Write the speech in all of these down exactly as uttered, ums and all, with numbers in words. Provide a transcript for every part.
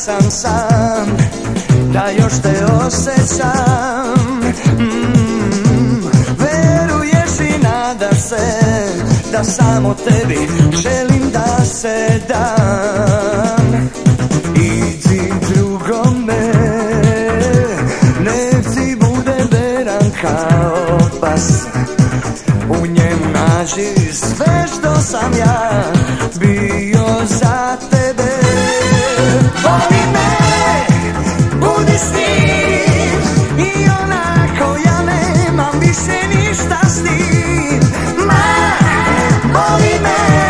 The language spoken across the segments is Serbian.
sam sam, da još te osjećam. mm, Veruješ i nada se da samo tebi želim da se dam. Idi drugome, nek ti bude veran kao pas. U njemu nađi sve što sam ja bio za tebe. Voli me, budi s njim, i onako ja nemam više ništa s tim. Ma, voli me,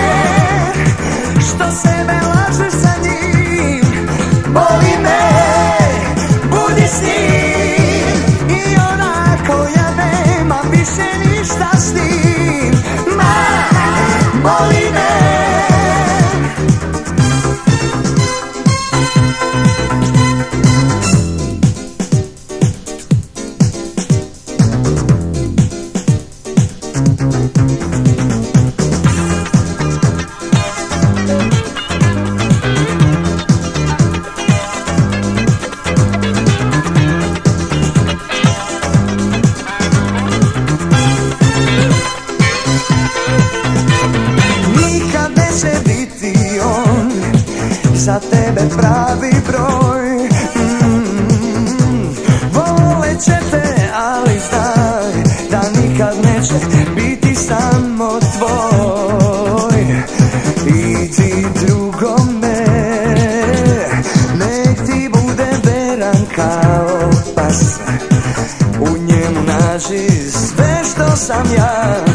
što sebe lažeš sa njim. Voli me, budi s njim, i onako ja nemam više ništa s tim. Ma, voli me. Za tebe pravi broj, mm, volet će te, ali znaj da nikad neće biti samo tvoj. Idi drugome, nek ti bude veran kao pas. U njemu nađi sve što sam ja